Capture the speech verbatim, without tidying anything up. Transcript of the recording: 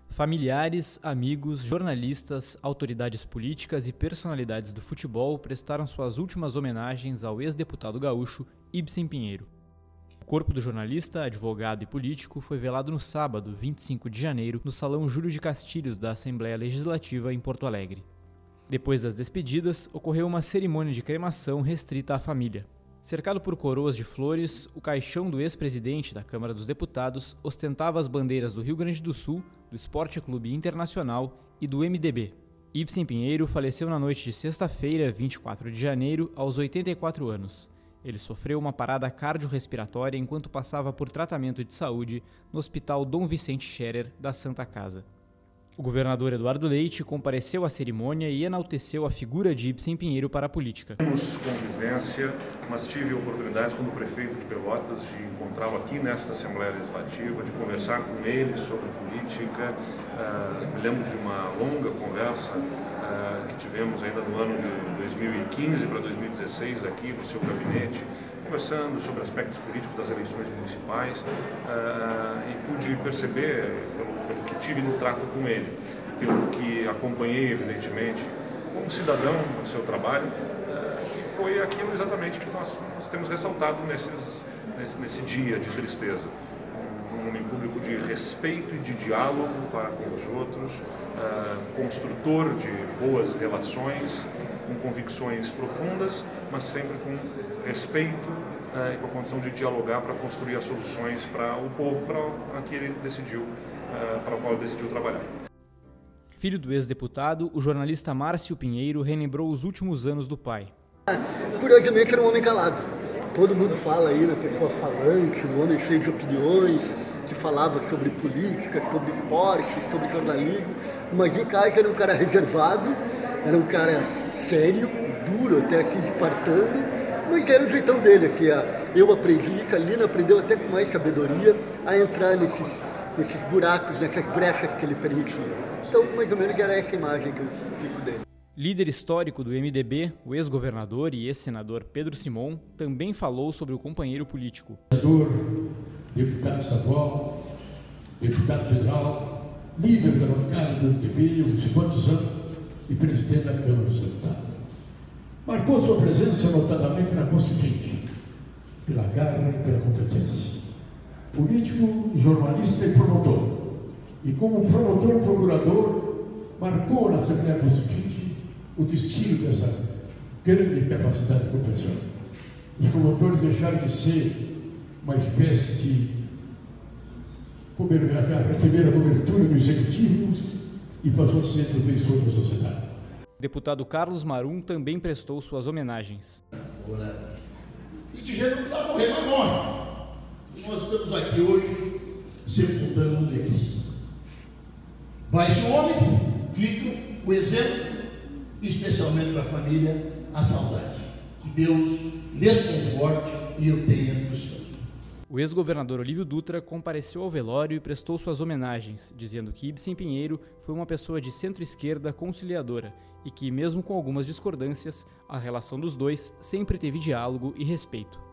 Familiares, amigos, jornalistas, autoridades políticas e personalidades do futebol prestaram suas últimas homenagens ao ex-deputado gaúcho Ibsen Pinheiro. O corpo do jornalista, advogado e político foi velado no sábado, vinte e cinco de janeiro, no Salão Júlio de Castilhos da Assembleia Legislativa em Porto Alegre. Depois das despedidas, ocorreu uma cerimônia de cremação restrita à família. Cercado por coroas de flores, o caixão do ex-presidente da Câmara dos Deputados ostentava as bandeiras do Rio Grande do Sul, do Esporte Clube Internacional e do M D B. Ibsen Pinheiro faleceu na noite de sexta-feira, vinte e quatro de janeiro, aos oitenta e quatro anos. Ele sofreu uma parada cardiorrespiratória enquanto passava por tratamento de saúde no Hospital Dom Vicente Scherer da Santa Casa. O governador Eduardo Leite compareceu à cerimônia e enalteceu a figura de Ibsen Pinheiro para a política. Temos convivência, mas tive oportunidades como prefeito de Pelotas de encontrá-lo aqui nesta Assembleia Legislativa, de conversar com ele sobre política. Uh, me lembro de uma longa conversa uh, que tivemos ainda no ano de dois mil e quinze para dois mil e dezesseis aqui no seu gabinete, conversando sobre aspectos políticos das eleições municipais uh, e pude perceber, pelo, pelo que tive no trato com ele, pelo que acompanhei, evidentemente, como cidadão no seu trabalho, uh, foi aquilo exatamente que nós, nós temos ressaltado nesses, nesse, nesse dia de tristeza. Um homem público de respeito e de diálogo para com os outros, uh, construtor de boas relações, com convicções profundas, mas sempre com respeito uh, e com a condição de dialogar para construir as soluções para o povo para que ele decidiu, uh, para o qual ele decidiu trabalhar. Filho do ex-deputado, o jornalista Márcio Pinheiro relembrou os últimos anos do pai. Curiosamente era um homem calado. Todo mundo fala aí na pessoa falante, um homem cheio de opiniões, que falava sobre política, sobre esporte, sobre jornalismo, mas em casa era um cara reservado, era um cara sério, duro, até assim espartano, mas era o jeitão dele, assim, eu aprendi isso, a Lina aprendeu até com mais sabedoria a entrar nesses, nesses buracos, nessas brechas que ele permitia. Então, mais ou menos era essa imagem que eu fico dele. Líder histórico do M D B, o ex-governador e ex-senador Pedro Simon também falou sobre o companheiro político. Senador, deputado estadual, deputado federal, líder da bancada do M D B, uns quantos anos, e presidente da Câmara dos Deputados. Marcou sua presença notadamente na Constituinte, pela garra e pela competência. Político, jornalista e promotor. E como promotor e procurador, marcou na Assembleia Constituinte o destino dessa grande capacidade de compreensão. Os promotores deixaram de ser uma espécie de receber a cobertura do executivo e passou a ser defensor da sociedade. O deputado Carlos Marum também prestou suas homenagens. Este gênero vai morrer, mas morre. E nós estamos aqui hoje sepultando um deles. Vai esse homem, fica o exemplo, especialmente para a família, a saudade. Que Deus lhes conforte e eu tenha dos seus. O ex-governador Olívio Dutra compareceu ao velório e prestou suas homenagens, dizendo que Ibsen Pinheiro foi uma pessoa de centro-esquerda conciliadora e que, mesmo com algumas discordâncias, a relação dos dois sempre teve diálogo e respeito.